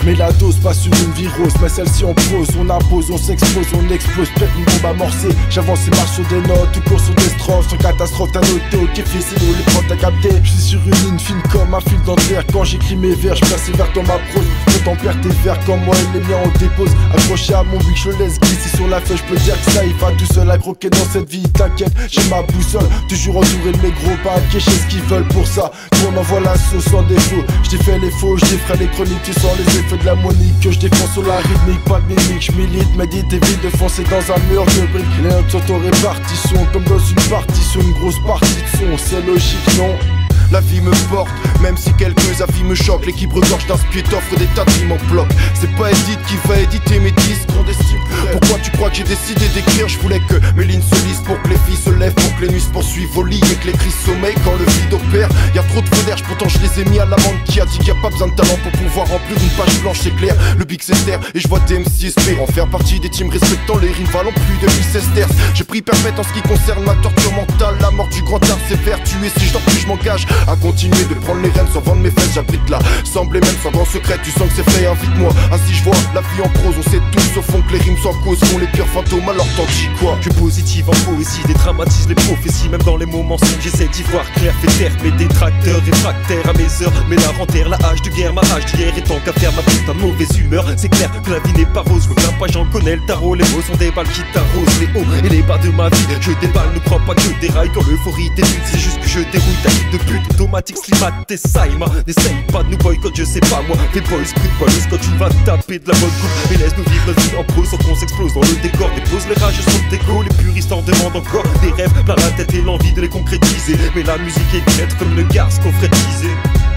Mais la dose passe sur une virose, mais celle-ci en prose. On impose, on s'expose, on explose, pète une bombe amorcée. J'avance et marche sur des notes, tout court sur des strophes. Sans catastrophe, t'as noté, ok, fils, c'est nous les profs, t'as capté. J'suis sur une ligne fine comme un fil dentaire. Quand j'écris mes vers, j'persévère dans ma prose. Quand on perd tes vers comme moi et les miens on dépose. Accroché à mon bic, je le laisse glisser sur la feuille. J'peux dire que ça il va tout seul à croquer dans cette vie. T'inquiète, j'ai ma boussole, toujours entouré de mes gros paquets. J'sais ce qu'ils veulent pour ça, nous on envoie la sauce sans défaut. J'défais les faux, j'défrais les chroniques. Tu sens les effets de la monique que j'défonce sur la rythmique. Pas de mimique, j'milite, médite, évite de foncer dans un mur de briques. Les notes sont en répartition, comme dans une partition. Une grosse partie de son, c'est logique, non? La vie me porte, même si quelques avis me choquent. L'équipe regorge d'inspirer, t'offre des tas de rimes en bloc. C'est pas Edith qui va éditer mes disques. Pourquoi tu crois que j'ai décidé d'écrire? Je voulais que mes lignes se lisent pour que les filles se lèvent, pour que les nuits se poursuivent au lit et que les cris sommeillent quand le vide opère. Y'a trop de feux d'air, pourtant je les ai mis à l'amende. Qui a dit qu'il y a pas besoin de talent pour pouvoir remplir une page blanche, c'est clair. Le big c'est terre et je vois des MC espérer en faire partie des teams respectant les rimes valant plus de 1016 terces. J'ai pris perpète en ce qui concerne ma torture mentale. La mort du grand art c'est vertueux. Si je dors plus je m'engage à continuer de prendre les rênes sans vendre mes fesses. J'abrite là, semblait même sans grand secret. Tu sens que c'est fait, invite-moi. Ainsi je vois la vie en prose. On sait tous au fond que les rimes sans cause font les pires fantômes. Alors t'en dis quoi? Je positive en poésie, dédramatise les prophéties. Même dans les moments sombres j'essaie d'y voir clair. Fait taire mes détracteurs, réfractaires à mes heures. Mais la renterre, la hache de guerre, ma rage d'hier. Et tant qu'à faire ma putain de mauvaise humeur. C'est clair que la vie n'est pas rose. Me plains pas, j'en connais le tarot. Les mots sont des balles qui t'arrosent. Les hauts et les bas de ma vie, je déballe, ne crois pas que des rails. Dans l'euphorie des luttes, c'est juste que je dérouille ta vie de pute. Automatique, slimat, t'es saïma. N'essaye pas de nous boycott, je sais pas moi. Les boys, brut balleuse quand tu vas taper de la bonne coupe. Et laisse-nous vivre notre vie en prose sans qu'on s'explose dans le décor. Dépose les rages sur le déco, les puristes en demandent encore. Des rêves plein la tête et l'envie de les concrétiser. Mais la musique est traître comme le garce concrétisé.